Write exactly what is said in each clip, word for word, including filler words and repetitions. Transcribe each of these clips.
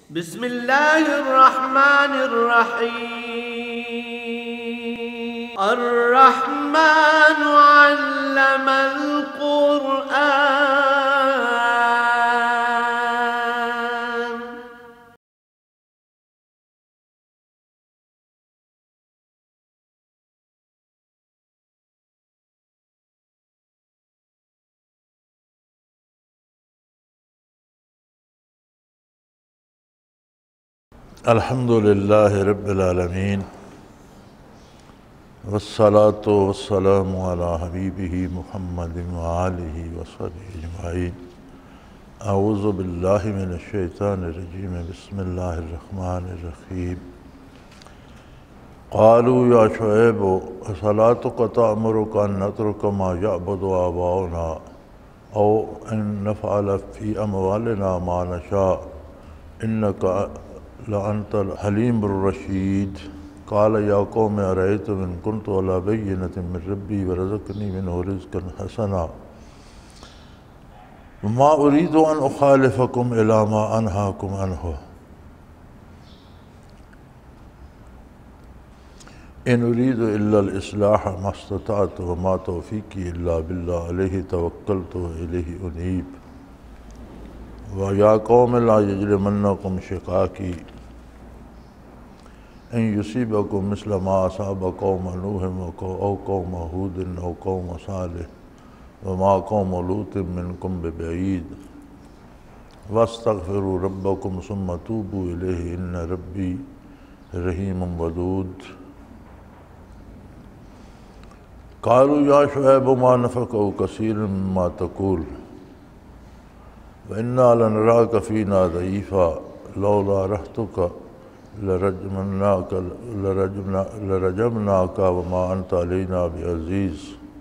بسم اللہ الرحمن الرحیم الرحمن علم القرآن الحمد للہ رب العالمین والصلاة والسلام علی حبیبہ محمد وآلہ وصحبہ اجمعین اعوذ باللہ من الشیطان الرجیم بسم اللہ الرحمن الرحیم قالوا یا شعیب اصلاتک تأمرک ان نترک ما یعبد آباؤنا او ان نفعل فی اموالنا ما نشاء انک لأنت الحلیم الرشید قال یا قوم ارأیتم ان کنت علی بینۃ من ربی ورزقنی منہ رزقا حسنا وما اريد ان اخالفکم الی ما انہاکم عنہ ان اريد الا الاصلاح ما استطعت وما توفیقی الا باللہ علیہ توکلت والیہ انیب وَيَا قَوْمِ لَا يَجْرِمَنَّكُمْ شِقَاقِي إِن يُصِيبَكُم مِّثْلُ مَا أَصَابَ قَوْمَ نُوحٍ أَوْ قَوْمَ هُودٍ أَوْ قَوْمَ صَالِحٍ وَمَا قَوْمُ لُوطٍ مِّنكُمْ بِبَعِيدٍ وَاسْتَغْفِرُوا رَبَّكُمْ ثُمَّ تُوبُوا إِلَيْهِ إِنَّ رَبِّي رَحِيمٌ وَدُودٌ قَالُوا يَا شُعَيْبُ مَا نَفْقَهُ كَثِيرًا مِّمَّا تَقُولُ وَإِنَّا لَنَرَاكَ فِينَا ضَعِيفًا لَوْلَا رَحْتُكَ لَرَجَمْنَاكَ لَرَجَمْنَاكَ وَمَا أَنْتَ عَلَيْنَا بِعَزِيزٍ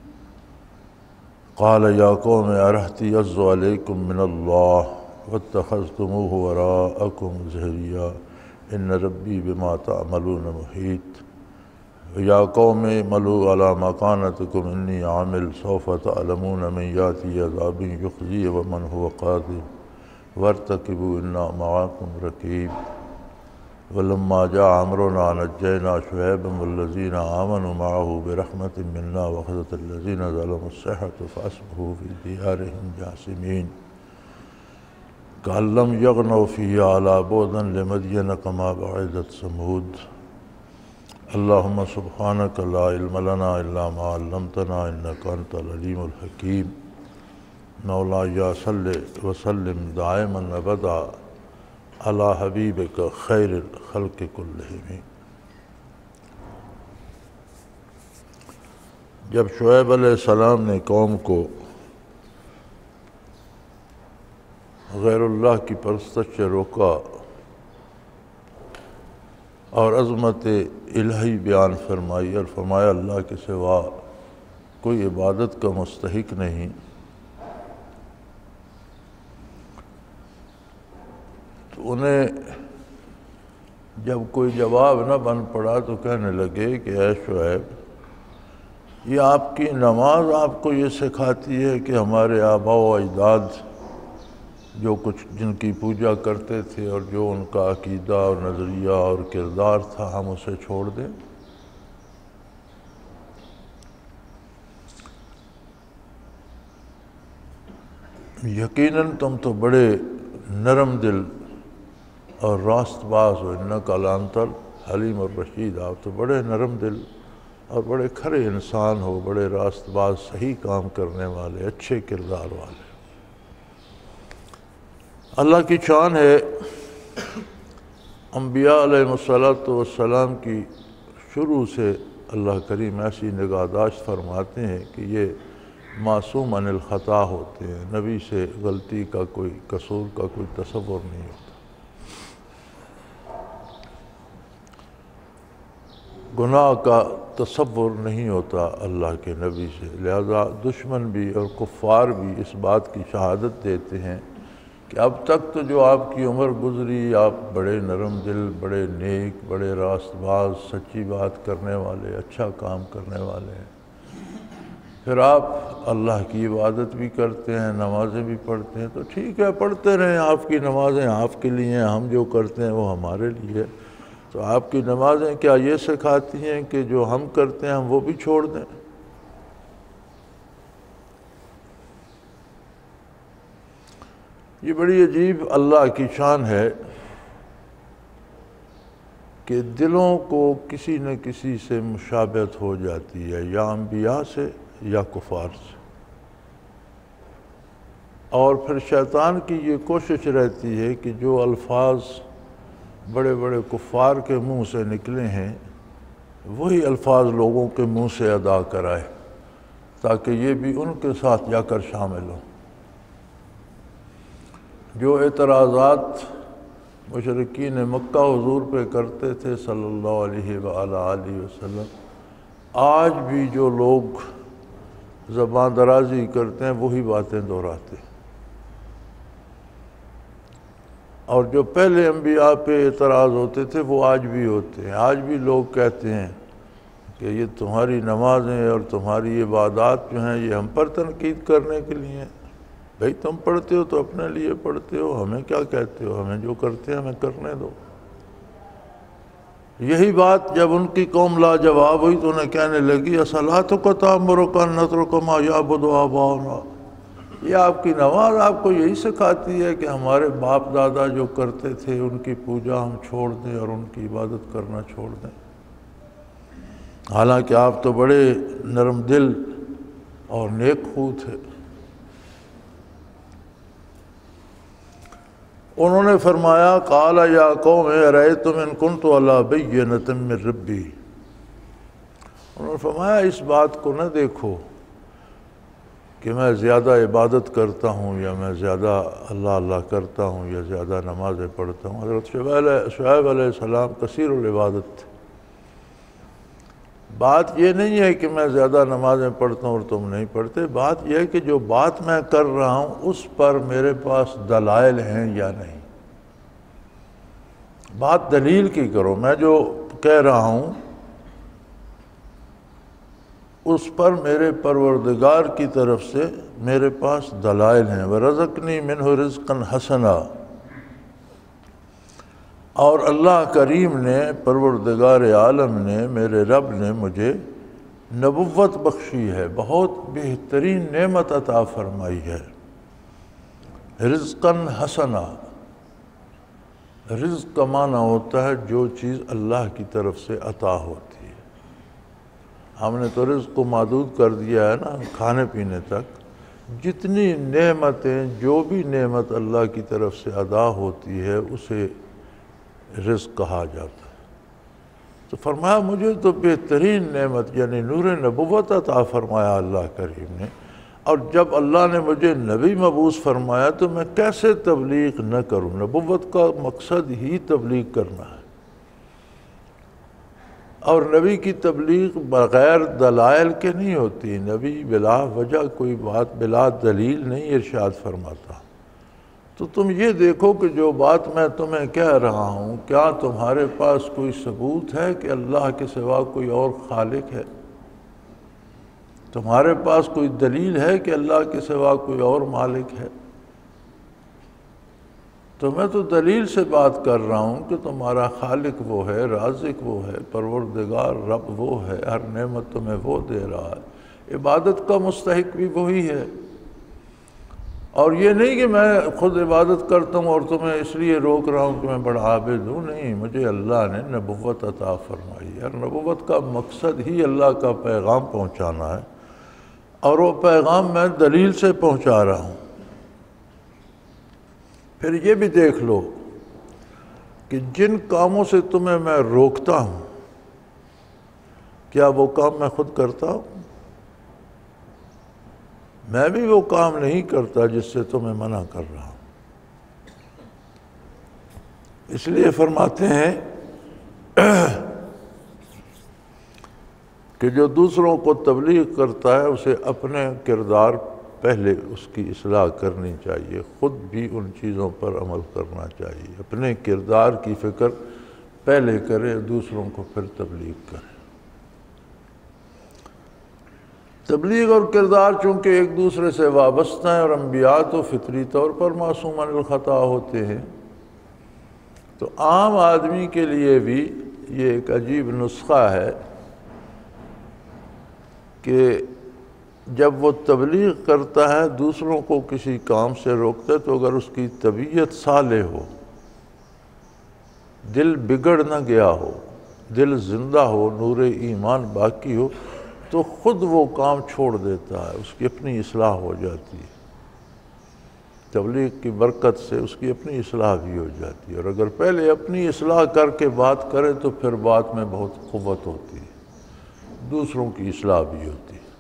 قَالَ يَا قَوْمِ أَرَهْطِي أَعَزُّ عَلَيْكُمْ مِنَ اللَّهِ وَاتَّخَذْتُمُوهُ وَرَاءَكُمْ ظِهْرِيًّا إِنَّ رَبِّي بِمَا تَعْمَلُونَ مُحِيطٌ وَيَا قَوْمِ اعْمَلُوا عَلَى مَكَانَتِكُمْ إِنِّي عَامِلٌ سَوْفَ تَعْلَمُونَ مَنْ يَأْتِيهِ عَذَابٌ يُخْزِيهِ وَمَنْ هُوَ كَاذِبٌ وَارْتَقِبُوا إِنَّا مَعَكُمْ رَقِيبٌ وَلَمَّا جَاءَ أَمْرُنَا نَجَّيْنَا شُعَيْبًا وَالَّذِينَ آمَنُوا مَعَهُ بِرَحْمَةٍ مِنَّا وَأَخَذَتِ الَّذِينَ ظَلَمُوا الصَّيْحَةُ فَأَصْبَحُوا فِي دِيَارِهِمْ جَاثِمِينَ كَأَن لَّمْ يَغْنَوْا فِيهَا أَلَا بُعْدًا لِّمَدْيَنَ كَمَا بَعِدَتْ ثَمُودُ اللهم سبحانك لا علم لنا إلا ما علمتنا إنك أنت العليم الحكيم مولاي صل وسلم دائما أبدا على حبيبك خير الخلق كلهم۔ جب شعیب علیہ السلام نے قوم کو غیر اللہ کی پرستش سے روکا اور عظمت الہی بیان فرمائی اور فرمایا اللہ کے سوا کوئی عبادت کا مستحق نہیں، تو انہیں جب کوئی جواب نہ بن پڑا تو کہنے لگے کہ اے شعیب، یہ آپ کی نماز آپ کو یہ سکھاتی ہے کہ ہمارے آباء و اجداد جو کچھ جن کی پوجا کرتے تھے اور جو ان کا عقیدہ اور نظریہ اور کردار تھا ہم اسے چھوڑ دیں؟ یقیناً تم تو بڑے نرم دل اور راست باز ہو، انک لانت الحلیم الرشید، آپ تو بڑے نرم دل اور بڑے کھرے انسان ہو، بڑے راست باز، صحیح کام کرنے والے، اچھے کردار والے۔ اللہ کی شان ہے، انبیاء علیہ السلام کی شروع سے اللہ کریم ایسی نگہداشت فرماتے ہیں کہ یہ معصوم عن الخطا ہوتے ہیں، نبی سے غلطی کا کوئی قصور کا کوئی تصور نہیں ہوتا، گناہ کا تصور نہیں ہوتا اللہ کے نبی سے، لہذا دشمن بھی اور کفار بھی اس بات کی شہادت دیتے ہیں کہ اب تک تو جو آپ کی عمر گزری آپ بڑے نرم دل، بڑے نیک، بڑے راست باز، سچی بات کرنے والے، اچھا کام کرنے والے ہیں، پھر آپ اللہ کی عبادت بھی کرتے ہیں، نمازیں بھی پڑھتے ہیں، تو ٹھیک ہے پڑھتے رہیں، آپ کی نمازیں آپ کے لیے ہیں، ہم جو کرتے ہیں وہ ہمارے لیے۔ تو آپ کی نمازیں کیا یہ سکھاتی ہیں کہ جو ہم کرتے ہیں ہم وہ بھی چھوڑ دیں؟ یہ بڑی عجیب اللہ کی شان ہے کہ دلوں کو کسی نہ کسی سے مشابہت ہو جاتی ہے، یا انبیاء سے یا کفار سے، اور پھر شیطان کی یہ کوشش رہتی ہے کہ جو الفاظ بڑے بڑے کفار کے منہ سے نکلے ہیں وہی الفاظ لوگوں کے منہ سے ادا کرائے تاکہ یہ بھی ان کے ساتھ جا کر شامل ہوں۔ جو اعتراضات مشرکین مکہ حضور پہ کرتے تھے صلی اللہ علیہ وآلہ وسلم، آج بھی جو لوگ زبان درازی کرتے ہیں وہی باتیں دہراتے ہیں، اور جو پہلے انبیاء پہ اعتراض ہوتے تھے وہ آج بھی ہوتے ہیں۔ آج بھی لوگ کہتے ہیں کہ یہ تمہاری نمازیں اور تمہاری عبادات جو ہیں یہ ہم پر تنقید کرنے کے لیے ہیں۔ بھئی تم پڑھتے ہو تو اپنے لیے پڑھتے ہو، ہمیں کیا کہتے ہو؟ ہمیں جو کرتے ہیں ہمیں کرنے دو۔ یہی بات جب ان کی قوم لاجواب ہوئی تو انہیں کہنے لگی اصلاتک تأمرک ان نترک ما یعبد آباؤنا، یہ آپ کی نماز آپ کو یہی سکھاتی ہے کہ ہمارے باپ دادا جو کرتے تھے ان کی پوجا ہم چھوڑ دیں اور ان کی عبادت کرنا چھوڑ دیں؟ حالانکہ آپ تو بڑے نرم دل اور نیک خو تھے۔ انہوں نے فرمایا قال یا قوم ارأیتم ان کنت علی بینۃ من ربی، انہوں نے فرمایا اس بات کو نہ دیکھو کہ میں زیادہ عبادت کرتا ہوں یا میں زیادہ اللہ اللہ کرتا ہوں یا زیادہ نمازیں پڑھتا ہوں۔ حضرت شعیب علیہ السلام کثیر العبادت تھے۔ بات یہ نہیں ہے کہ میں زیادہ نمازیں پڑھتا ہوں اور تم نہیں پڑھتے، بات یہ ہے کہ جو بات میں کر رہا ہوں اس پر میرے پاس دلائل ہیں یا نہیں۔ بات دلیل کی کرو، میں جو کہہ رہا ہوں اس پر میرے پروردگار کی طرف سے میرے پاس دلائل ہیں۔ وَرَزَقْنِي مِنْهُ رِزْقًا حَسَنًا، اور اللہ کریم نے، پروردگار عالم نے، میرے رب نے مجھے نبوت بخشی ہے، بہت بہترین نعمت عطا فرمائی ہے۔ رزقاً حسنا، رزق کا معنی ہوتا ہے جو چیز اللہ کی طرف سے عطا ہوتی ہے۔ ہم نے تو رزق کو محدود کر دیا ہے نا کھانے پینے تک، جتنی نعمتیں، جو بھی نعمت اللہ کی طرف سے ادا ہوتی ہے اسے رزق کہا جاتا ہے۔ تو فرمایا مجھے تو بہترین نعمت یعنی نور نبوت عطا فرمایا اللہ کریم نے، اور جب اللہ نے مجھے نبی مبعوث فرمایا تو میں کیسے تبلیغ نہ کروں؟ نبوت کا مقصد ہی تبلیغ کرنا ہے، اور نبی کی تبلیغ بغیر دلائل کے نہیں ہوتی۔ نبی بلا وجہ کوئی بات بلا دلیل نہیں ارشاد فرماتا۔ تو تم یہ دیکھو کہ جو بات میں تمہیں کہہ رہا ہوں کیا تمہارے پاس کوئی ثبوت ہے کہ اللہ کے سوا کوئی اور خالق ہے؟ تمہارے پاس کوئی دلیل ہے کہ اللہ کے سوا کوئی اور مالک ہے؟ تو میں تو دلیل سے بات کر رہا ہوں کہ تمہارا خالق وہ ہے، رازق وہ ہے، پروردگار رب وہ ہے، ہر نعمت تمہیں وہ دے رہا ہے، عبادت کا مستحق بھی وہی ہے۔ اور یہ نہیں کہ میں خود عبادت کرتا ہوں اور تمہیں اس لیے روک رہا ہوں کہ میں بڑا عابد ہوں، نہیں، مجھے اللہ نے نبوت عطا فرمائی ہے، اور نبوت کا مقصد ہی اللہ کا پیغام پہنچانا ہے، اور وہ پیغام میں دلیل سے پہنچا رہا ہوں۔ پھر یہ بھی دیکھ لو کہ جن کاموں سے تمہیں میں روکتا ہوں کیا وہ کام میں خود کرتا ہوں؟ میں بھی وہ کام نہیں کرتا جس سے تمہیں منع کر رہا ہوں۔ اس لیے فرماتے ہیں کہ جو دوسروں کو تبلیغ کرتا ہے اسے اپنے کردار پہلے اس کی اصلاح کرنی چاہیے، خود بھی ان چیزوں پر عمل کرنا چاہیے، اپنے کردار کی فکر پہلے کرے، دوسروں کو پھر تبلیغ کرے۔ تبلیغ اور کردار چونکہ ایک دوسرے سے وابستہ ہیں اور انبیاء تو فطری طور پر معصوم عن الخطا ہوتے ہیں، تو عام آدمی کے لیے بھی یہ ایک عجیب نسخہ ہے کہ جب وہ تبلیغ کرتا ہے، دوسروں کو کسی کام سے روکتا ہے، تو اگر اس کی طبیعت صالح ہو، دل بگڑ نہ گیا ہو، دل زندہ ہو، نور ایمان باقی ہو، تو خود وہ کام چھوڑ دیتا ہے، اس کی اپنی اصلاح ہو جاتی ہے۔ تبلیغ کی برکت سے اس کی اپنی اصلاح بھی ہو جاتی ہے، اور اگر پہلے اپنی اصلاح کر کے بات کرے تو پھر بات میں بہت قوت ہوتی ہے، دوسروں کی اصلاح بھی ہوتی ہے۔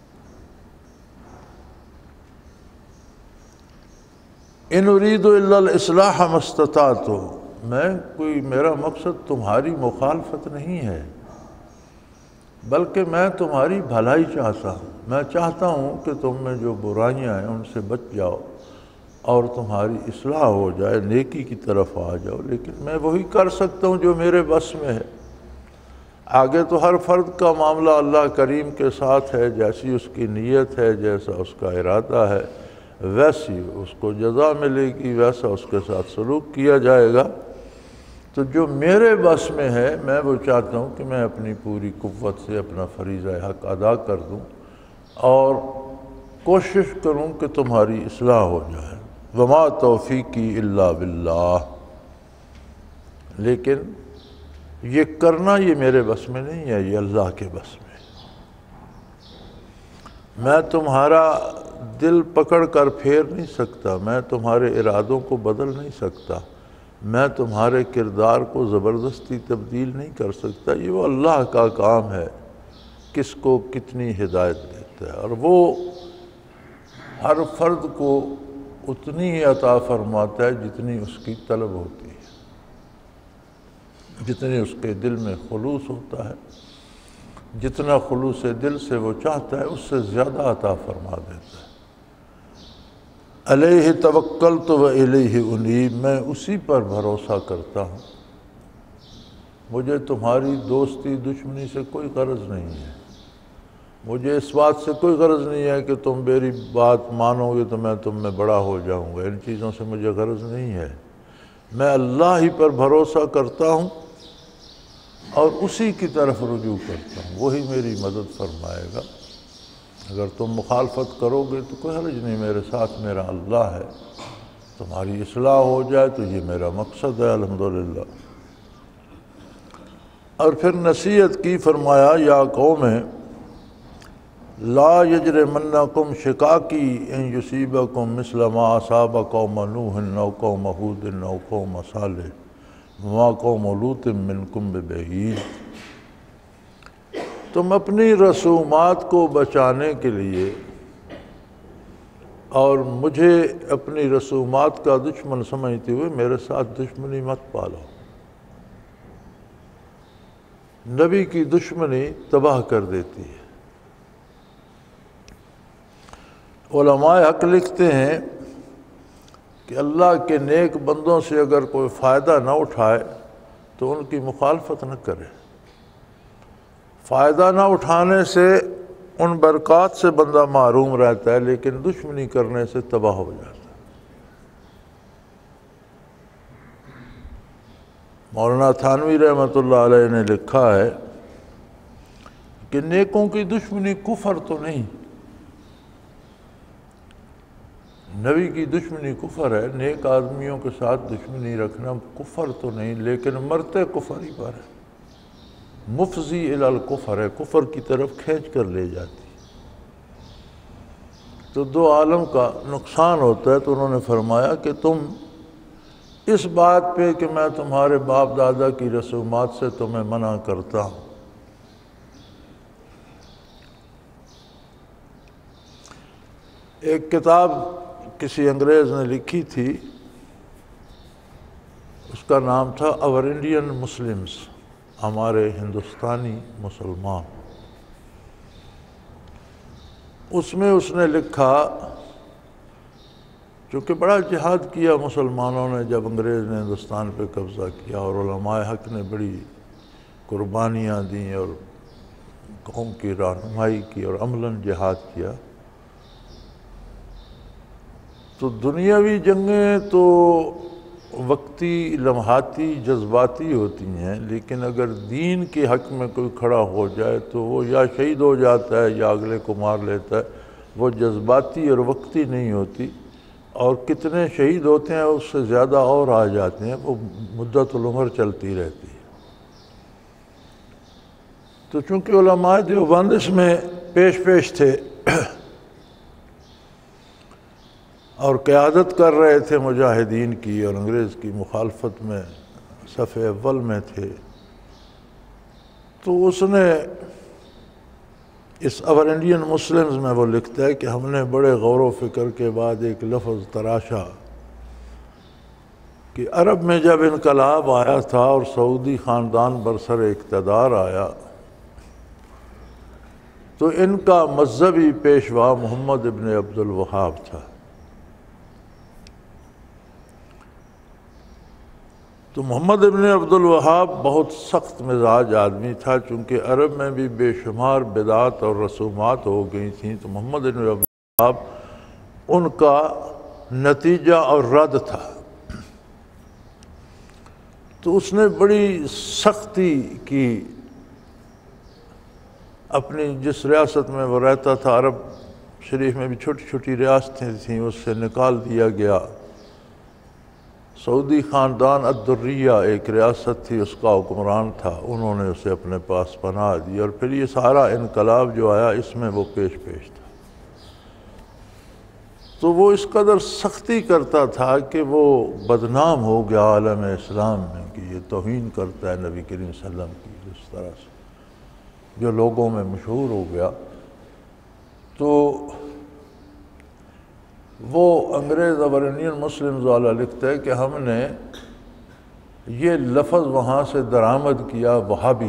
ان اريد الا الاصلاح ما استطعت، میں کوئی میرا مقصد تمہاری مخالفت نہیں ہے، بلکہ میں تمہاری بھلائی چاہتا ہوں۔ میں چاہتا ہوں کہ تم میں جو برائیاں ہیں ان سے بچ جاؤ اور تمہاری اصلاح ہو جائے، نیکی کی طرف آ جاؤ، لیکن میں وہی کر سکتا ہوں جو میرے بس میں ہے۔ آگے تو ہر فرد کا معاملہ اللہ کریم کے ساتھ ہے، جیسی اس کی نیت ہے، جیسا اس کا ارادہ ہے، ویسی اس کو جزا ملے گی، ویسا اس کے ساتھ سلوک کیا جائے گا۔ تو جو میرے بس میں ہے، میں وہ چاہتا ہوں کہ میں اپنی پوری قوت سے اپنا فریضہ حق ادا کر دوں اور کوشش کروں کہ تمہاری اصلاح ہو جائے۔ وما توفیقی الا باللہ، لیکن یہ کرنا یہ میرے بس میں نہیں ہے، یہ اللہ کے بس میں ہے۔ میں تمہارا دل پکڑ کر پھیر نہیں سکتا، میں تمہارے ارادوں کو بدل نہیں سکتا، میں تمہارے کردار کو زبردستی تبدیل نہیں کر سکتا، یہ وہ اللہ کا کام ہے، کس کو کتنی ہدایت دیتا ہے، اور وہ ہر فرد کو اتنی ہی عطا فرماتا ہے جتنی اس کی طلب ہوتی ہے، جتنی اس کے دل میں خلوص ہوتا ہے، جتنا خلوص دل سے وہ چاہتا ہے اس سے زیادہ عطا فرما دیتا ہے۔ علیہ توکلت و الیہ انیب، میں اسی پر بھروسہ کرتا ہوں، مجھے تمہاری دوستی دشمنی سے کوئی غرض نہیں ہے، مجھے اس بات سے کوئی غرض نہیں ہے کہ تم میری بات مانو گے تو میں تم میں بڑا ہو جاؤں گا، ان چیزوں سے مجھے غرض نہیں ہے۔ میں اللہ ہی پر بھروسہ کرتا ہوں اور اسی کی طرف رجوع کرتا ہوں، وہی میری مدد فرمائے گا۔ اگر تم مخالفت کرو گے تو کوئی حرج نہیں، میرے ساتھ میرا اللہ ہے، تمہاری اصلاح ہو جائے تو یہ میرا مقصد ہے الحمدللہ۔ اور پھر نصیحت کی، فرمایا یا قوم لا یجرمنکم شقاقی ان یصیبکم مثل ما اصاب قوم نوح او قوم ہود او قوم صالح وما قوم لوط منکم ببعید۔ تم اپنی رسومات کو بچانے کے لیے اور مجھے اپنی رسومات کا دشمن سمجھتے ہوئے میرے ساتھ دشمنی مت پالو۔ نبی کی دشمنی تباہ کر دیتی ہے۔ علماء حق لکھتے ہیں کہ اللہ کے نیک بندوں سے اگر کوئی فائدہ نہ اٹھائے تو ان کی مخالفت نہ کرے، فائدہ نہ اٹھانے سے ان برکات سے بندہ محروم رہتا ہے، لیکن دشمنی کرنے سے تباہ ہو جاتا ہے۔ مولانا تھانوی رحمۃ اللہ علیہ نے لکھا ہے کہ نیکوں کی دشمنی کفر تو نہیں، نبی کی دشمنی کفر ہے، نیک آدمیوں کے ساتھ دشمنی رکھنا کفر تو نہیں، لیکن مرتے کفر ہی پر ہے، مفضی الی الکفر ہے، کفر کی طرف کھینچ کر لے جاتی۔ تو دو عالم کا نقصان ہوتا ہے، تو انہوں نے فرمایا کہ تم اس بات پہ کہ میں تمہارے باپ دادا کی رسومات سے تمہیں منع کرتا ہوں۔ ایک کتاب کسی انگریز نے لکھی تھی، اس کا نام تھا اور انڈین مسلمز، ہمارے ہندوستانی مسلمان۔ اس میں اس نے لکھا، چونکہ بڑا جہاد کیا مسلمانوں نے جب انگریز نے ہندوستان پہ قبضہ کیا، اور علماء حق نے بڑی قربانیاں دیں اور قوم کی رہنمائی کی اور عملاً جہاد کیا۔ تو دنیاوی جنگیں تو وقتی، لمحاتی، جذباتی ہوتی ہیں، لیکن اگر دین کے حق میں کوئی کھڑا ہو جائے تو وہ یا شہید ہو جاتا ہے یا اگلے کو مار لیتا ہے، وہ جذباتی اور وقتی نہیں ہوتی، اور کتنے شہید ہوتے ہیں اس سے زیادہ اور آ جاتے ہیں، وہ مدت العمر چلتی رہتی ہے۔ تو چونکہ علماء دیوبند اس میں پیش پیش تھے اور قیادت کر رہے تھے مجاہدین کی، اور انگریز کی مخالفت میں صف اول میں تھے، تو اس نے اس اور انڈین مسلمز میں وہ لکھتا ہے کہ ہم نے بڑے غور و فکر کے بعد ایک لفظ تراشا کہ عرب میں جب انقلاب آیا تھا اور سعودی خاندان برسر اقتدار آیا تو ان کا مذہبی پیشوا محمد ابن عبد الوہاب تھا۔ تو محمد ابن عبد الوہاب بہت سخت مزاج آدمی تھا، چونکہ عرب میں بھی بے شمار بدعات اور رسومات ہو گئی تھیں، تو محمد ابن عبد الوہاب ان کا نتیجہ اور رد تھا۔ تو اس نے بڑی سختی کی، اپنی جس ریاست میں وہ رہتا تھا، عرب شریف میں بھی چھوٹی چھوٹی ریاستیں تھیں، اس سے نکال دیا گیا۔ سعودی خاندان الدریہ ایک ریاست تھی، اس کا حکمران تھا، انہوں نے اسے اپنے پاس پناہ دی، اور پھر یہ سارا انقلاب جو آیا اس میں وہ پیش پیش تھا۔ تو وہ اس قدر سختی کرتا تھا کہ وہ بدنام ہو گیا عالم اسلام میں کہ یہ توہین کرتا ہے نبی کریم صلی اللہ علیہ وسلم کی، اس طرح سے جو لوگوں میں مشہور ہو گیا۔ تو وہ انگریز اور انڈین مسلمز والا لکھتا ہے کہ ہم نے یہ لفظ وہاں سے درآمد کیا وہابی،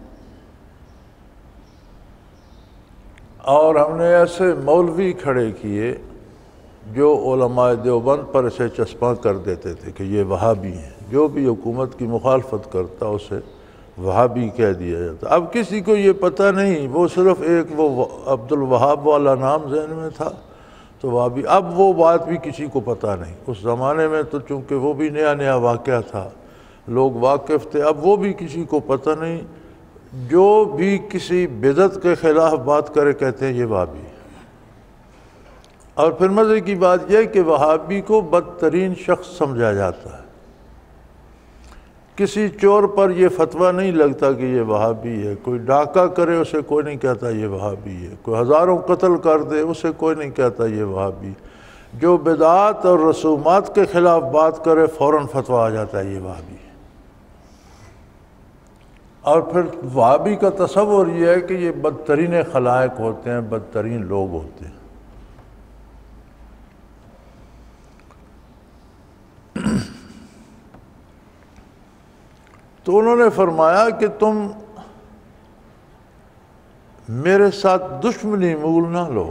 اور ہم نے ایسے مولوی کھڑے کیے جو علماء دیوبند پر اسے چسپاں کر دیتے تھے کہ یہ وہابی ہیں، جو بھی حکومت کی مخالفت کرتا اسے وہابی کہہ دیا جاتا۔ اب کسی کو یہ پتہ نہیں، وہ صرف ایک وہ عبد الوہاب والا نام ذہن میں تھا تو وہابی، اب وہ بات بھی کسی کو پتہ نہیں۔ اس زمانے میں تو چونکہ وہ بھی نیا نیا واقعہ تھا، لوگ واقف تھے، اب وہ بھی کسی کو پتہ نہیں، جو بھی کسی بدعت کے خلاف بات کرے کہتے ہیں یہ وہابی ہے۔ اور پھر مزے کی بات یہ کہ وہابی کو بدترین شخص سمجھا جاتا ہے، کسی چور پر یہ فتویٰ نہیں لگتا کہ یہ وہابی ہے، کوئی ڈاکہ کرے اسے کوئی نہیں کہتا یہ وہابی ہے، کوئی ہزاروں قتل کر دے اسے کوئی نہیں کہتا یہ وہابی، جو بدعات اور رسومات کے خلاف بات کرے فوراً فتویٰ آ جاتا ہے یہ وہابی ہے۔ اور پھر وہابی کا تصور یہ ہے کہ یہ بدترین خلائق ہوتے ہیں، بدترین لوگ ہوتے ہیں۔ تو انہوں نے فرمایا کہ تم میرے ساتھ دشمنی مول نہ لو،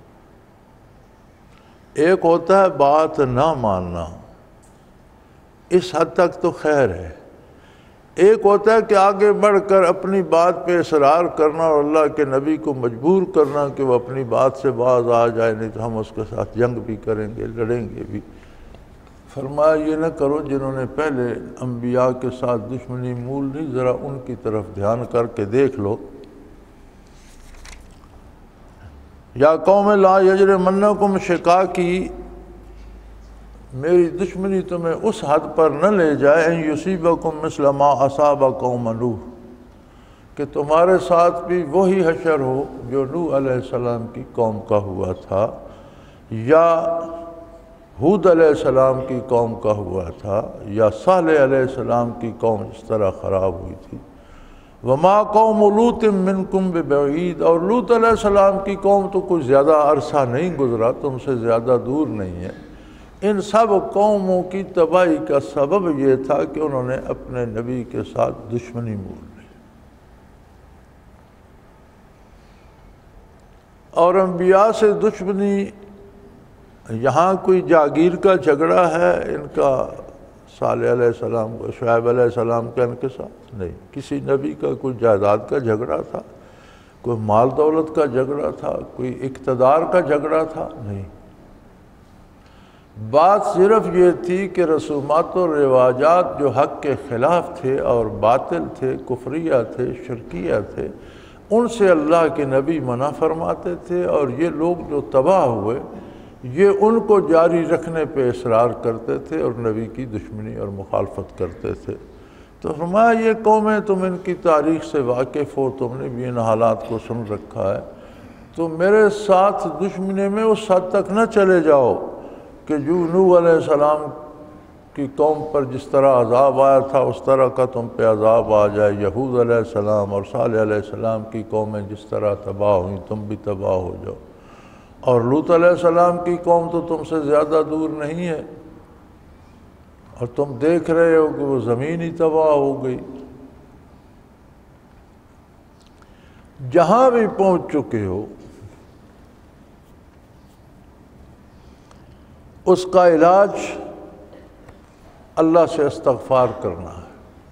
ایک ہوتا ہے بات نہ ماننا، اس حد تک تو خیر ہے، ایک ہوتا ہے کہ آگے بڑھ کر اپنی بات پہ اصرار کرنا اور اللہ کے نبی کو مجبور کرنا کہ وہ اپنی بات سے باز آ جائے، نہیں تو ہم اس کے ساتھ جنگ بھی کریں گے، لڑیں گے بھی۔ فرمایا یہ نہ کرو جنہوں نے پہلے انبیاء کے ساتھ دشمنی مول نہیں، ذرا ان کی طرف دھیان کر کے دیکھ لو۔ یا قوم لا یجرمنکم شقاقی، میری دشمنی تمہیں اس حد پر نہ لے جائے ان یصیبکم مثل ما اصاب قوم نوح، کہ تمہارے ساتھ بھی وہی حشر ہو جو نوح علیہ السلام کی قوم کا ہوا تھا، یا ہود علیہ السلام کی قوم کا ہوا تھا، یا صالح علیہ السلام کی قوم اس طرح خراب ہوئی تھی۔ وما قوم لوط منکم ببعید، اور لوط علیہ السلام کی قوم تو کچھ زیادہ عرصہ نہیں گزرا، تم سے زیادہ دور نہیں ہے۔ ان سب قوموں کی تباہی کا سبب یہ تھا کہ انہوں نے اپنے نبی کے ساتھ دشمنی مول لی، اور انبیاء سے دشمنی، یہاں کوئی جاگیر کا جھگڑا ہے ان کا صالح علیہ السلام کو، شعیب علیہ السلام کا ان کے ساتھ نہیں، کسی نبی کا کوئی جائیداد کا جھگڑا تھا، کوئی مال دولت کا جھگڑا تھا، کوئی اقتدار کا جھگڑا تھا، نہیں۔ بات صرف یہ تھی کہ رسومات و رواجات جو حق کے خلاف تھے اور باطل تھے، کفریہ تھے، شرکیہ تھے، ان سے اللہ کے نبی منع فرماتے تھے، اور یہ لوگ جو تباہ ہوئے یہ ان کو جاری رکھنے پہ اصرار کرتے تھے اور نبی کی دشمنی اور مخالفت کرتے تھے۔ تو فرمایا یہ قومیں تم ان کی تاریخ سے واقف ہو، تم نے بھی ان حالات کو سن رکھا ہے، تو میرے ساتھ دشمنی میں اس حد تک نہ چلے جاؤ کہ جو نوح علیہ السلام کی قوم پر جس طرح عذاب آیا تھا اس طرح کا تم پہ عذاب آ جائے، یہود علیہ السلام اور صالح علیہ السلام کی قومیں جس طرح تباہ ہوئیں تم بھی تباہ ہو جاؤ، اور لوط علیہ السلام کی قوم تو تم سے زیادہ دور نہیں ہے، اور تم دیکھ رہے ہو کہ وہ زمین ہی تباہ ہو گئی۔ جہاں بھی پہنچ چکے ہو اس کا علاج اللہ سے استغفار کرنا ہے۔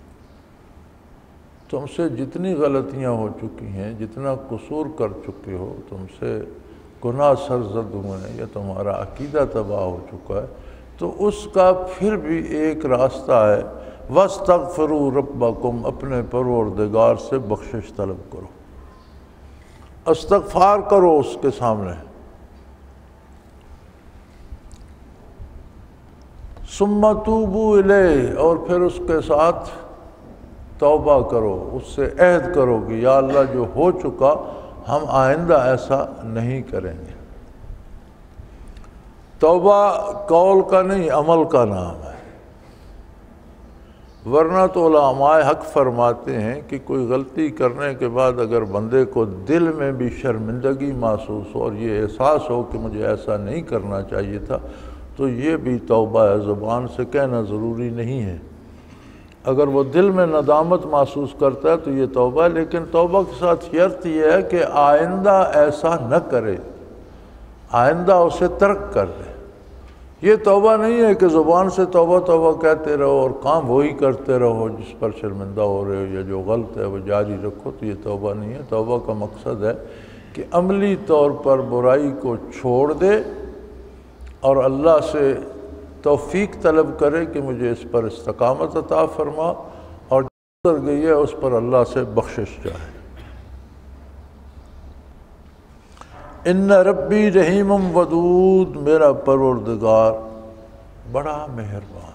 تم سے جتنی غلطیاں ہو چکی ہیں، جتنا قصور کر چکے ہو، تم سے گناہ سرزد ہوئے ہیں یا تمہارا عقیدہ تباہ ہو چکا ہے، تو اس کا پھر بھی ایک راستہ ہے، وَاسْتَغْفِرُوا رَبَّكُمْ، اپنے پروردگار سے بخشش طلب کرو، استغفار کرو اس کے سامنے۔ ثُمَّ تُوبُوا إِلَيْهِ، اور پھر اس کے ساتھ توبہ کرو، اس سے عہد کرو کہ یا اللہ جو ہو چکا ہم آئندہ ایسا نہیں کریں گے۔ توبہ قول کا نہیں، عمل کا نام ہے، ورنہ تو علماء حق فرماتے ہیں کہ کوئی غلطی کرنے کے بعد اگر بندے کو دل میں بھی شرمندگی محسوس ہو اور یہ احساس ہو کہ مجھے ایسا نہیں کرنا چاہیے تھا، تو یہ بھی توبہ ہے، زبان سے کہنا ضروری نہیں ہے۔ اگر وہ دل میں ندامت محسوس کرتا ہے تو یہ توبہ ہے، لیکن توبہ کے ساتھ شرط یہ ہے کہ آئندہ ایسا نہ کرے، آئندہ اسے ترک کر دے۔ یہ توبہ نہیں ہے کہ زبان سے توبہ توبہ کہتے رہو اور کام وہی کرتے رہو جس پر شرمندہ ہو رہے ہو، یا جو غلط ہے وہ جاری رکھو، تو یہ توبہ نہیں ہے۔ توبہ کا مقصد ہے کہ عملی طور پر برائی کو چھوڑ دے اور اللہ سے توفیق طلب کرے کہ مجھے اس پر استقامت عطا فرما، اور جو گزر گئی ہے اس پر اللہ سے بخشش چاہے۔ ان ربی رحیم ودود، میرا پروردگار بڑا مہربان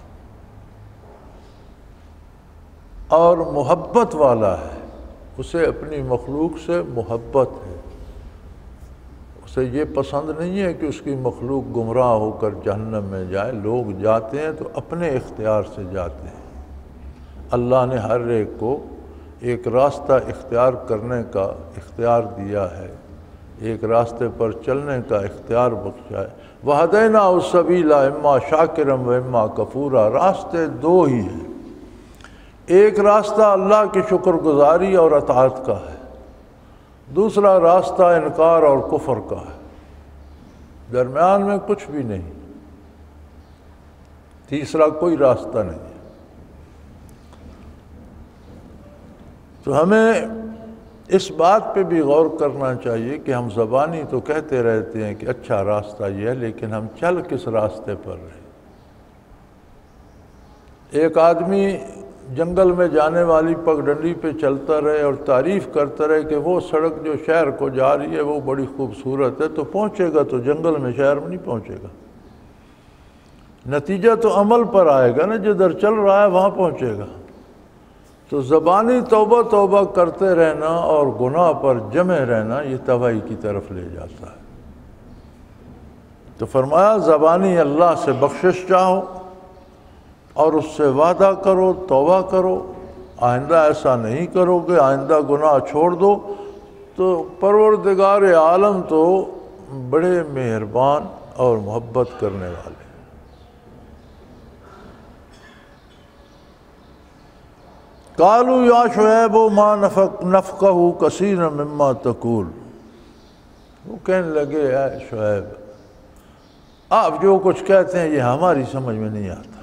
اور محبت والا ہے، اسے اپنی مخلوق سے محبت ہے، اسے یہ پسند نہیں ہے کہ اس کی مخلوق گمراہ ہو کر جہنم میں جائے۔ لوگ جاتے ہیں تو اپنے اختیار سے جاتے ہیں، اللہ نے ہر ایک کو ایک راستہ اختیار کرنے کا اختیار دیا ہے، ایک راستے پر چلنے کا اختیار بخشا ہے۔ وَهَدَيْنَاهُ السَّبِيلَ إِمَّا شَاكِرًا وَإِمَّا كَفُورًا، راستے دو ہی ہیں، ایک راستہ اللہ کی شکر گزاری اور اطاعت کا ہے، دوسرا راستہ انکار اور کفر کا ہے، درمیان میں کچھ بھی نہیں، تیسرا کوئی راستہ نہیں ہے۔ تو ہمیں اس بات پہ بھی غور کرنا چاہیے کہ ہم زبانی تو کہتے رہتے ہیں کہ اچھا راستہ یہ ہے، لیکن ہم چل کس راستے پر رہے۔ ایک آدمی جنگل میں جانے والی پگڈنڈی پہ چلتا رہے اور تعریف کرتا رہے کہ وہ سڑک جو شہر کو جا رہی ہے وہ بڑی خوبصورت ہے، تو پہنچے گا تو جنگل میں، شہر میں نہیں پہنچے گا۔ نتیجہ تو عمل پر آئے گا نا، جدھر چل رہا ہے وہاں پہنچے گا۔ تو زبانی توبہ توبہ کرتے رہنا اور گناہ پر جمے رہنا یہ تباہی کی طرف لے جاتا ہے۔ تو فرمایا زبانی اللہ سے بخشش چاہو اور اس سے وعدہ کرو، توبہ کرو، آئندہ ایسا نہیں کرو گے، آئندہ گناہ چھوڑ دو، تو پروردگار عالم تو بڑے مہربان اور محبت کرنے والے۔ قالوا یا شعیب ما نفقہ کثیرا مما تقول، وہ کہنے لگے اے شعیب آپ جو کچھ کہتے ہیں یہ ہماری سمجھ میں نہیں آتا،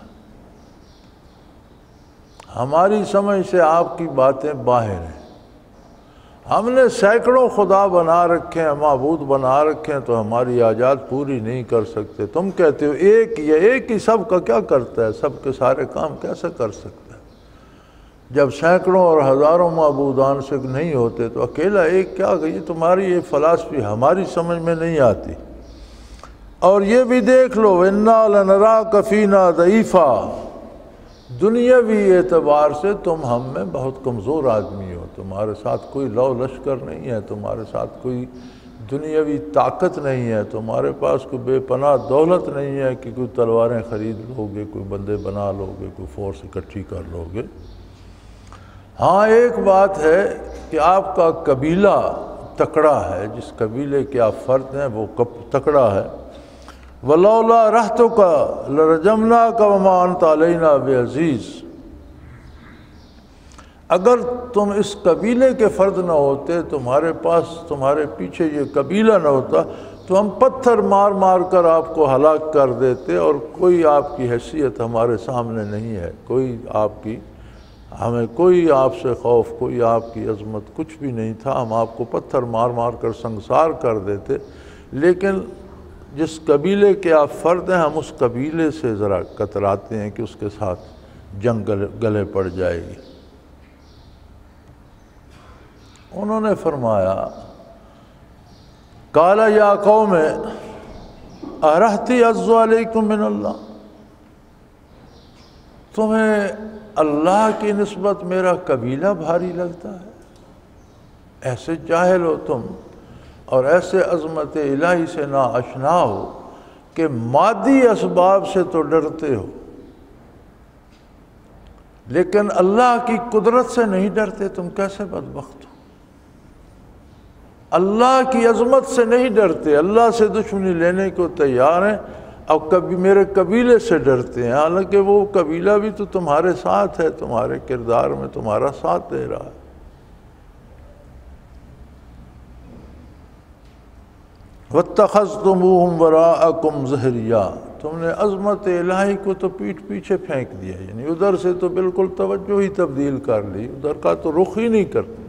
ہماری سمجھ سے آپ کی باتیں باہر ہیں، ہم نے سینکڑوں خدا بنا رکھے ہیں، معبود بنا رکھے ہیں، تو ہماری حاجات پوری نہیں کر سکتے۔ تم کہتے ہو ایک یا ایک ہی سب کا کیا کرتا ہے، سب کے سارے کام کیسے کر سکتا ہے؟ جب سینکڑوں اور ہزاروں معبودان سے نہیں ہوتے تو اکیلا ایک کیا؟ یہ تمہاری یہ فلسفی ہماری سمجھ میں نہیں آتی۔ اور یہ بھی دیکھ لو اِنَّا لَنَرَاكَ فِينَا ضَعِيفًا، دنیاوی اعتبار سے تم ہم میں بہت کمزور آدمی ہو، تمہارے ساتھ کوئی لو لشکر نہیں ہے، تمہارے ساتھ کوئی دنیاوی طاقت نہیں ہے، تمہارے پاس کوئی بے پناہ دولت نہیں ہے کہ کوئی تلواریں خرید لوگے، کوئی بندے بنا لوگے، کوئی فورس اکٹھی کر لوگے۔ ہاں ایک بات ہے کہ آپ کا قبیلہ تکڑا ہے، جس قبیلے کے آپ فرد ہیں وہ تکڑا ہے۔ وَلَوْلَا رَحْتُكَ لَرَجَمْنَاكَ وَمَا أَنْتَ عَلَيْنَا بِعَزِيزٍ، اگر تم اس قبیلے کے فرد نہ ہوتے، تمہارے پاس تمہارے پیچھے یہ قبیلہ نہ ہوتا، تو ہم پتھر مار مار کر آپ کو ہلاک کر دیتے، اور کوئی آپ کی حیثیت ہمارے سامنے نہیں ہے، کوئی آپ کی ہمیں کوئی آپ سے خوف، کوئی آپ کی عظمت کچھ بھی نہیں تھا، ہم آپ کو پتھر مار مار کر سنگسار کر دیتے۔ لیکن جس قبیلے کے آپ فرد ہیں، ہم اس قبیلے سے ذرا کتراتے ہیں کہ اس کے ساتھ جنگ گلے پڑ جائے گی۔ انہوں نے فرمایا قال یا قوم ارہتی عز علیکم من اللہ، تمہیں اللہ کی نسبت میرا قبیلہ بھاری لگتا ہے؟ ایسے جاہل ہو تم اور ایسے عظمت الہی سے نا آشنا ہو کہ مادی اسباب سے تو ڈرتے ہو، لیکن اللہ کی قدرت سے نہیں ڈرتے۔ تم کیسے بدبخت ہو؟ اللہ کی عظمت سے نہیں ڈرتے، اللہ سے دشمنی لینے کو تیار ہیں، اب کبھی میرے قبیلے سے ڈرتے ہیں، حالانکہ وہ قبیلہ بھی تو تمہارے ساتھ ہے، تمہارے کردار میں تمہارا ساتھ دے رہا ہے۔ وَاتَّخَذْتُمُوهُمْ وَرَاءَكُمْ ظِهْرِيًّا، تم نے عظمت الہی کو تو پیٹھ پیچھے پھینک دیا، یعنی ادھر سے تو بالکل توجہ ہی تبدیل کر لی، ادھر کا تو رخ ہی نہیں کرتے۔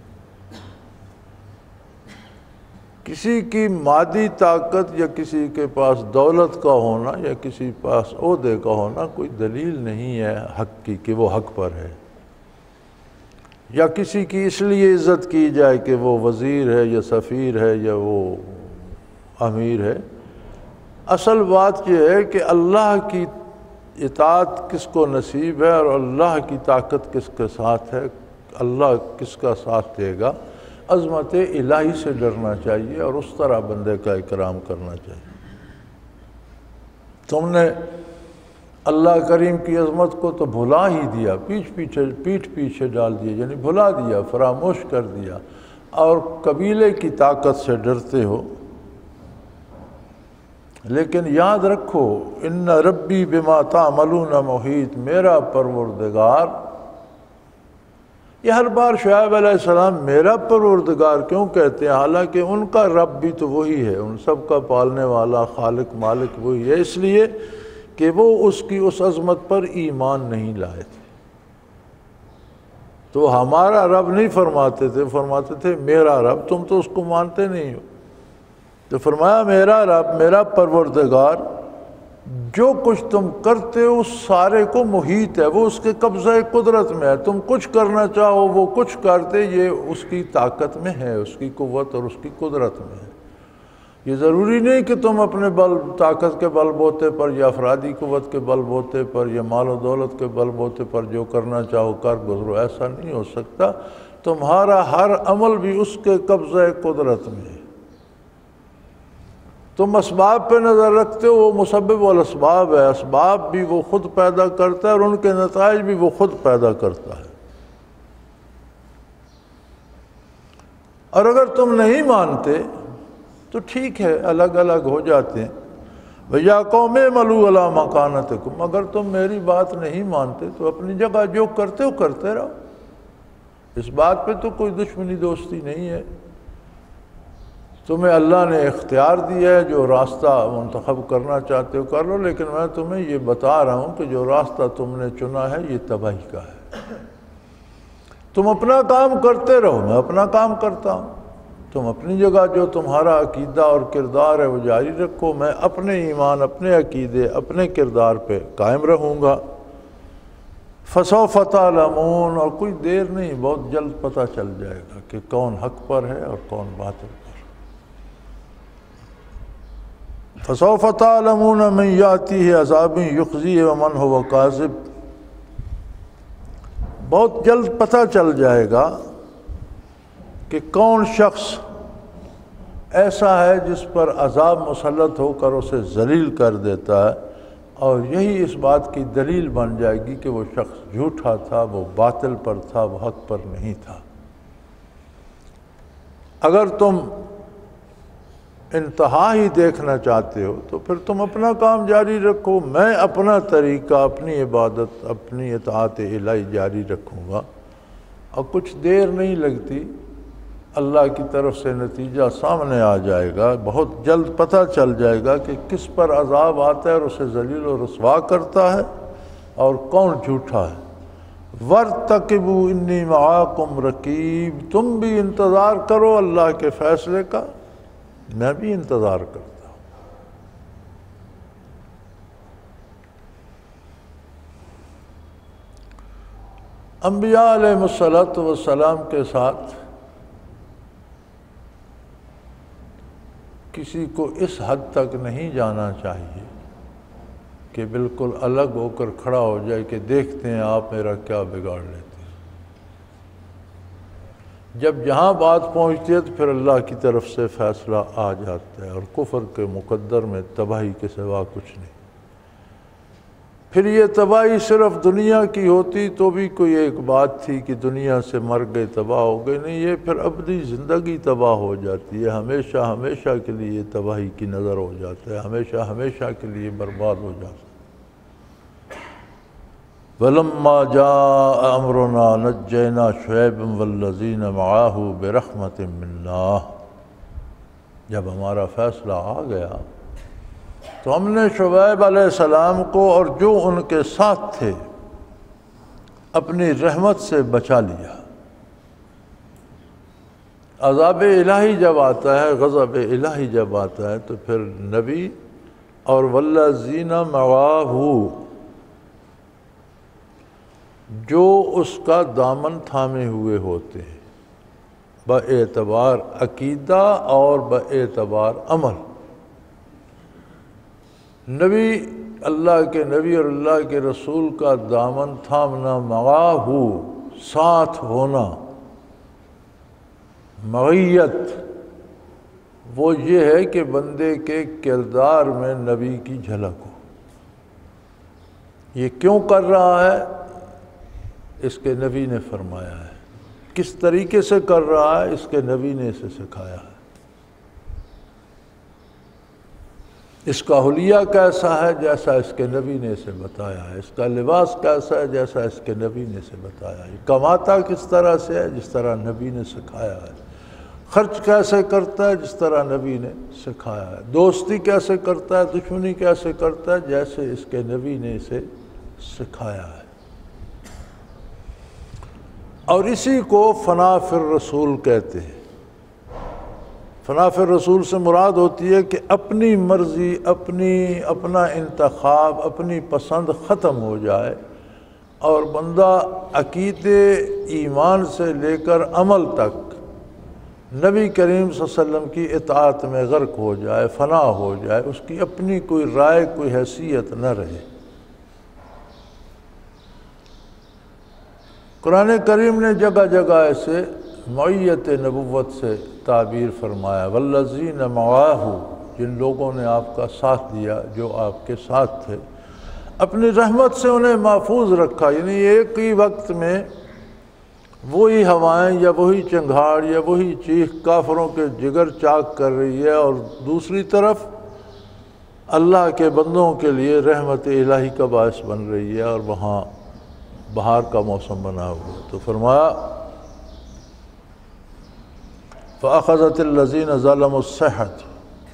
کسی کی مادی طاقت یا کسی کے پاس دولت کا ہونا یا کسی پاس عہدے کا ہونا کوئی دلیل نہیں ہے حق کی کہ وہ حق پر ہے، یا کسی کی اس لیے عزت کی جائے کہ وہ وزیر ہے یا سفیر ہے یا وہ امیر ہے۔ اصل بات یہ ہے کہ اللہ کی اطاعت کس کو نصیب ہے اور اللہ کی طاقت کس کے ساتھ ہے، اللہ کس کا ساتھ دے گا، عظمت الہی سے ڈرنا چاہیے اور اس طرح بندے کا اکرام کرنا چاہیے۔ تم نے اللہ کریم کی عظمت کو تو بھلا ہی دیا، پیچھ پیچھے پیٹھ پیچھے ڈال دیا، یعنی بھلا دیا، فراموش کر دیا، اور قبیلے کی طاقت سے ڈرتے ہو۔ لیکن یاد رکھو ان ربی بما تعملون محیط، میرا پروردگار، یہ ہر بار شعیب علیہ السلام میرا پروردگار کیوں کہتے ہیں، حالانکہ ان کا رب بھی تو وہی ہے، ان سب کا پالنے والا خالق مالک وہی ہے، اس لیے کہ وہ اس کی اس عظمت پر ایمان نہیں لائے تھے۔ تو ہمارا رب نہیں فرماتے تھے، فرماتے تھے میرا رب، تم تو اس کو مانتے نہیں ہو۔ تو فرمایا میرا رب، میرا پروردگار جو کچھ تم کرتے ہو اس سارے کو محیط ہے، وہ اس کے قبضہ قدرت میں ہے، تم کچھ کرنا چاہو وہ کچھ کرتے، یہ اس کی طاقت میں ہے، اس کی قوت اور اس کی قدرت میں ہے۔ یہ ضروری نہیں کہ تم اپنے بل طاقت کے بل بوتے پر یا افرادی قوت کے بل بوتے پر یا مال و دولت کے بل بوتے پر جو کرنا چاہو کر گزرو، ایسا نہیں ہو سکتا۔ تمہارا ہر عمل بھی اس کے قبضہ قدرت میں ہے۔ تم اسباب پہ نظر رکھتے ہو، وہ مسبب والاسباب ہے، اسباب بھی وہ خود پیدا کرتا ہے اور ان کے نتائج بھی وہ خود پیدا کرتا ہے۔ اور اگر تم نہیں مانتے تو ٹھیک ہے، الگ الگ ہو جاتے ہیں۔ وَيَا قَوْمِ اعْمَلُوا عَلَىٰ مَكَانَتِكُمْ، اگر تم میری بات نہیں مانتے تو اپنی جگہ جو کرتے ہو کرتے رہو، اس بات پہ تو کوئی دشمنی دوستی نہیں ہے۔ تمہیں اللہ نے اختیار دیا ہے، جو راستہ منتخب کرنا چاہتے ہو کر لو، لیکن میں تمہیں یہ بتا رہا ہوں کہ جو راستہ تم نے چنا ہے یہ تباہی کا ہے۔ تم اپنا کام کرتے رہو، میں اپنا کام کرتا ہوں، تم اپنی جگہ جو تمہارا عقیدہ اور کردار ہے وہ جاری رکھو، میں اپنے ایمان، اپنے عقیدے، اپنے کردار پہ قائم رہوں گا۔ فسوف تعلمون، اور کوئی دیر نہیں، بہت جلد پتہ چل جائے گا کہ کون حق پر ہے اور کون باطل پر۔ فسوف تعلمون من یاتیہ عذاب یخزیہ ومن هو کاذب، بہت جلد پتہ چل جائے گا کہ کون شخص ایسا ہے جس پر عذاب مسلط ہو کر اسے ذلیل کر دیتا ہے، اور یہی اس بات کی دلیل بن جائے گی کہ وہ شخص جھوٹا تھا، وہ باطل پر تھا، وہ حق پر نہیں تھا۔ اگر تم انتہا ہی دیکھنا چاہتے ہو تو پھر تم اپنا کام جاری رکھو، میں اپنا طریقہ، اپنی عبادت، اپنی اطاعت الہی جاری رکھوں گا، اور کچھ دیر نہیں لگتی، اللہ کی طرف سے نتیجہ سامنے آ جائے گا، بہت جلد پتہ چل جائے گا کہ کس پر عذاب آتا ہے اور اسے ذلیل و رسوا کرتا ہے اور کون جھوٹا ہے۔ وَارْتَقِبُوا إِنِّي مَعَاكُمْ رَقِيبٌ، تم بھی انتظار کرو اللہ کے فیصلے کا، میں بھی انتظار کرتا ہوں۔ انبیاء علیہ الصلوۃ والسلام کے ساتھ کسی کو اس حد تک نہیں جانا چاہیے کہ بالکل الگ ہو کر کھڑا ہو جائے کہ دیکھتے ہیں آپ میرا کیا بگاڑ لیتے ہیں۔ جب جہاں بات پہنچتی ہے تو پھر اللہ کی طرف سے فیصلہ آ جاتا ہے، اور کفر کے مقدر میں تباہی کے سوا کچھ نہیں۔ پھر یہ تباہی صرف دنیا کی ہوتی تو بھی کوئی ایک بات تھی کہ دنیا سے مر گئے، تباہ ہو گئے، نہیں، یہ پھر ابدی زندگی تباہ ہو جاتی ہے، ہمیشہ ہمیشہ کے لیے تباہی کی نظر ہو جاتا ہے، ہمیشہ ہمیشہ کے لیے برباد ہو جاتا ہے۔ وَلَمَّا جَاءَ أَمْرُنَا نَجَّيْنَا شُعَيْبًا وَالَّذِينَ مَعَهُ بِرَحْمَةٍ مِّنَّا، جب ہمارا فیصلہ آ گیا تو ہم نے شعیب علیہ السلام کو اور جو ان کے ساتھ تھے اپنی رحمت سے بچا لیا۔ عذاب الہی جب آتا ہے، غضب الہی جب آتا ہے تو پھر نبی اور والذین معاہ، جو اس کا دامن تھامے ہوئے ہوتے ہیں باعتبار عقیدہ اور باعتبار عمل۔ نبی، اللہ کے نبی اور اللہ کے رسول کا دامن تھامنا، معاہ ساتھ ہونا، معیت، وہ یہ ہے کہ بندے کے کردار میں نبی کی جھلک ہو۔ یہ کیوں کر رہا ہے؟ اس کے نبی نے فرمایا ہے۔ کس طریقے سے کر رہا ہے؟ اس کے نبی نے اسے سکھایا ہے۔ اس کا حلیہ کیسا ہے؟ جیسا اس کے نبی نے اسے بتایا ہے۔ اس کا لباس کیسا ہے؟ جیسا اس کے نبی نے اسے بتایا ہے۔ کماتا کس طرح سے ہے؟ جس طرح نبی نے سکھایا ہے۔ خرچ کیسے کرتا ہے؟ جس طرح نبی نے سکھایا ہے۔ دوستی کیسے کرتا ہے؟ دشمنی کیسے کرتا ہے؟ جیسے اس کے نبی نے اسے سکھایا ہے۔ اور اسی کو فنا فی الرسول کہتے ہیں۔ فنا فی الرسول سے مراد ہوتی ہے کہ اپنی مرضی، اپنی اپنا انتخاب، اپنی پسند ختم ہو جائے اور بندہ عقیدے، ایمان سے لے کر عمل تک نبی کریم صلی اللہ علیہ وسلم کی اطاعت میں غرق ہو جائے، فنا ہو جائے، اس کی اپنی کوئی رائے، کوئی حیثیت نہ رہے۔ قرآن کریم نے جگہ جگہ ایسے معیت نبوت سے تعبیر فرمایا۔ والذین معاہ، جن لوگوں نے آپ کا ساتھ دیا، جو آپ کے ساتھ تھے، اپنی رحمت سے انہیں محفوظ رکھا۔ یعنی ایک ہی وقت میں وہی ہوائیں یا وہی چنگھاڑ یا وہی چیخ کافروں کے جگر چاک کر رہی ہے، اور دوسری طرف اللہ کے بندوں کے لیے رحمت الہی کا باعث بن رہی ہے، اور وہاں بہار کا موسم بنا ہوا۔ تو فرمایا فَأَخَذَتِ الَّذِينَ ظَلَمُوا الصَّيْحَةُ،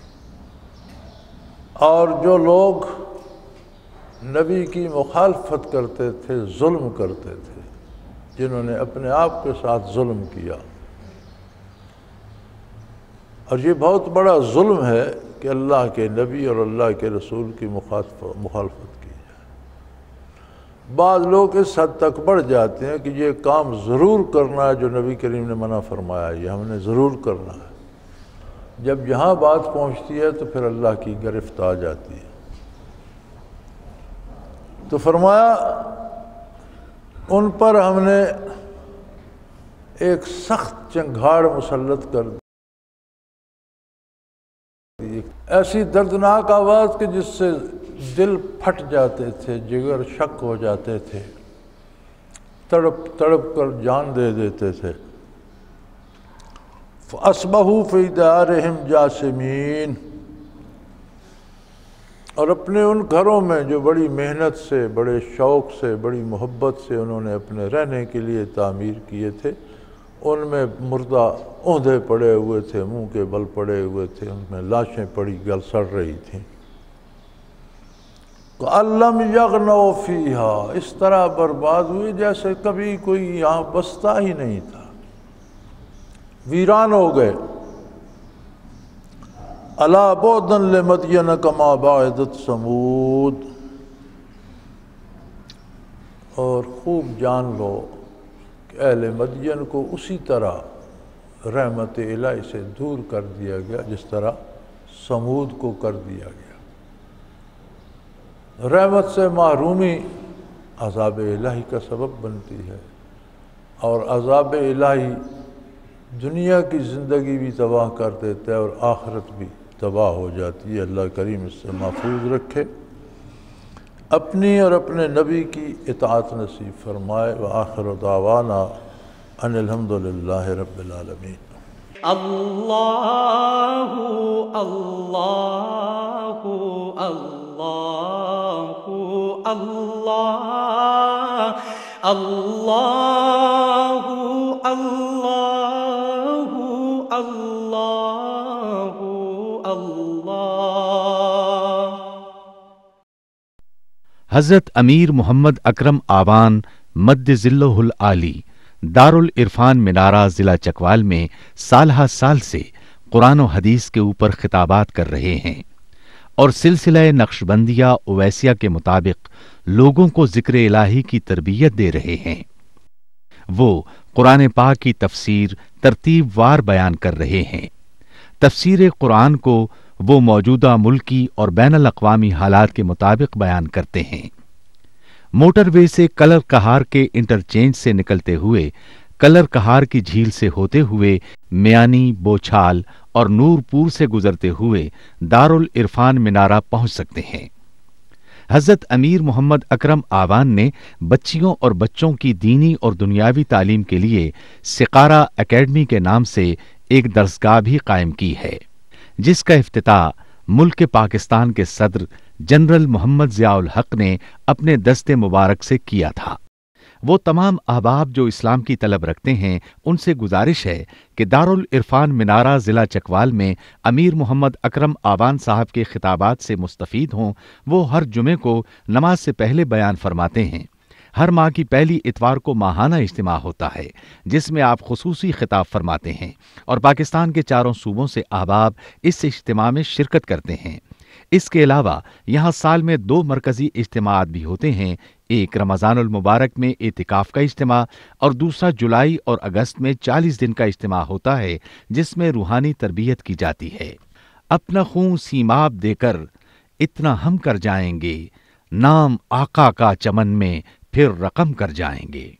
اور جو لوگ نبی کی مخالفت کرتے تھے، ظلم کرتے تھے، جنہوں نے اپنے آپ کے ساتھ ظلم کیا، اور یہ بہت بڑا ظلم ہے کہ اللہ کے نبی اور اللہ کے رسول کی مخالفت کی جائے۔ بعض لوگ اس حد تک بڑھ جاتے ہیں کہ یہ کام ضرور کرنا ہے جو نبی کریم نے منع فرمایا، یہ ہم نے ضرور کرنا ہے۔ جب یہاں بات پہنچتی ہے تو پھر اللہ کی گرفت آ جاتی ہے۔ تو فرمایا ان پر ہم نے ایک سخت چنگھاڑ مسلط کر دی، ایسی دردناک آواز کہ جس سے دل پھٹ جاتے تھے، جگر شک ہو جاتے تھے، تڑپ تڑپ کر جان دے دیتے تھے۔ فَأَصْبَحُوا فِي دَارِهِمْ جَاثِمِينَ، اور اپنے ان گھروں میں جو بڑی محنت سے، بڑے شوق سے، بڑی محبت سے انہوں نے اپنے رہنے کے لیے تعمیر کیے تھے، ان میں مردہ اوندھے پڑے ہوئے تھے، منہ کے بل پڑے ہوئے تھے، ان میں لاشیں پڑی گل سڑ رہی تھیں۔ كَأَن لَّمْ يَغْنَوْا فِيهَا، اس طرح برباد ہوئی جیسے کبھی کوئی یہاں بستا ہی نہیں تھا، ویران ہو گئے۔ أَلَا بُعْدًا لِّمَدْيَنَ كَمَا بَعِدَتْ ثَمُودُ، اور خوب جان لو کہ اہل مدین کو اسی طرح رحمت الہی سے دور کر دیا گیا جس طرح سمود کو کر دیا گیا۔ رحمت سے محرومی عذاب الہی کا سبب بنتی ہے، اور عذاب الہی دنیا کی زندگی بھی تباہ کر دیتا ہے اور آخرت بھی تباہ ہو جاتی ہے۔ اللہ کریم اس سے محفوظ رکھے، اپنی اور اپنے نبی کی اطاعت نصیب فرمائے۔ وآخر دعوانا ان الحمد للہ رب العالمین۔ اللہ اللہ اللہ اللہ اللہ اللہ اللہ اللہ۔ حضرت امیر محمد اکرم آوان مد ذلہ العالی دارالعرفان منارہ ضلع چکوال میں سالہ سال سے قرآن و حدیث کے اوپر خطابات کر رہے ہیں اور سلسلہ نقشبندیہ اویسیہ کے مطابق لوگوں کو ذکر الہی کی تربیت دے رہے ہیں۔ وہ قرآن پاک کی تفسیر ترتیب وار بیان کر رہے ہیں۔ تفسیر قرآن کو وہ موجودہ ملکی اور بین الاقوامی حالات کے مطابق بیان کرتے ہیں۔ موٹر وے سے کلر کہار کے انٹرچینج سے نکلتے ہوئے، کلر کہار کی جھیل سے ہوتے ہوئے، میانی، بوچھال اور نورپور سے گزرتے ہوئے دارالعرفان منارہ پہنچ سکتے ہیں۔ حضرت امیر محمد اکرم آوان نے بچیوں اور بچوں کی دینی اور دنیاوی تعلیم کے لیے سقارہ اکیڈمی کے نام سے ایک درسگاہ بھی قائم کی ہے، جس کا افتتاح ملک پاکستان کے صدر جنرل محمد ضیاء الحق نے اپنے دست مبارک سے کیا تھا۔ وہ تمام احباب جو اسلام کی طلب رکھتے ہیں ان سے گزارش ہے کہ دارالعرفان منارہ ضلع چکوال میں امیر محمد اکرم آوان صاحب کے خطابات سے مستفید ہوں۔ وہ ہر جمعے کو نماز سے پہلے بیان فرماتے ہیں۔ ہر ماہ کی پہلی اتوار کو ماہانہ اجتماع ہوتا ہے جس میں آپ خصوصی خطاب فرماتے ہیں، اور پاکستان کے چاروں صوبوں سے احباب اس اجتماع میں شرکت کرتے ہیں۔ اس کے علاوہ یہاں سال میں دو مرکزی اجتماعات بھی ہوتے ہیں، ایک رمضان المبارک میں اعتکاف کا اجتماع اور دوسرا جولائی اور اگست میں چالیس دن کا اجتماع ہوتا ہے جس میں روحانی تربیت کی جاتی ہے۔ اپنا خون سیماب دے کر اتنا ہم کر جائیں گے، نام آقا کا چمن میں پھر رقم کر جائیں گے۔